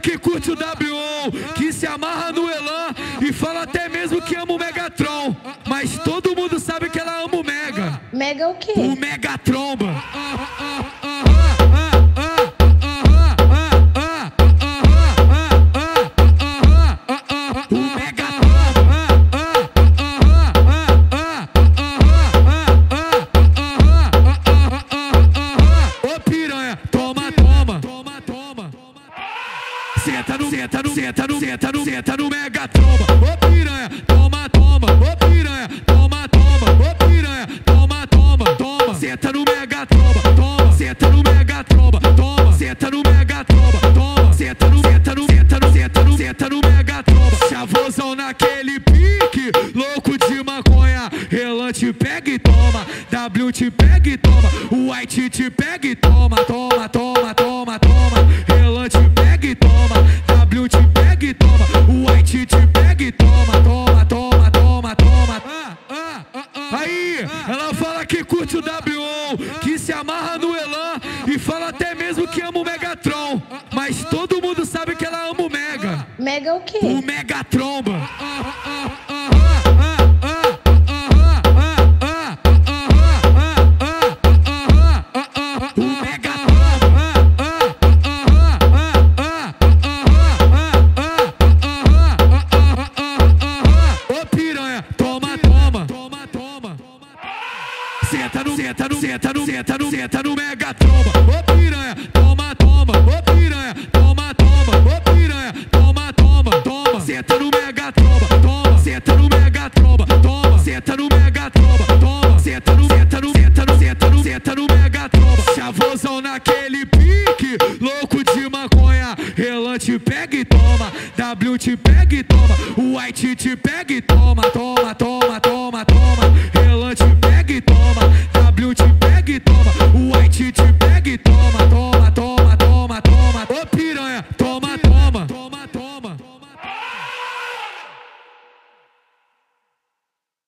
que curte o W1, que se amarra no Elan e fala até mesmo que ama o Megatron. Mas todo mundo sabe que ela ama o Mega. Mega o quê? O Megatromba. Ô piranha, toma, toma. Senta no Megatromba. Ô piranha, toma, toma. Ô piranha, toma, toma. Ô piranha, toma, toma. Toma, senta no Megatromba. Toma, senta no Megatromba. Toma, senta no Megatromba. Toma, senta no Megatromba. Chavosão naquele pique, louco de maconha. Elan te pega e toma, W te pega e toma, o White te pega e toma, toma, toma, toma, toma. Elan te pega e toma, W te pega e toma, o White te pega e toma, toma, toma, toma, toma. Aí, ela fala que curte o W1, que se amarra no Elan e fala até mesmo que ama o Megatron. Mas todo mundo sabe que ela ama o Mega. Mega o quê? O Megatromba. Ô piranha, toma, toma. Senta no Megatromba. Ô piranha, toma, toma. Ô piranha, toma, toma. Ô piranha, toma, toma. Toma, senta no Megatromba. Toma, senta no Megatromba. Toma, senta no Megatromba. Toma, senta no Megatromba. Chavosão naquele pique, louco de maconha. Elan te pega e toma, W te pega e toma, o White te pega e toma, toma, toma, toma, toma. Elan te pega e toma,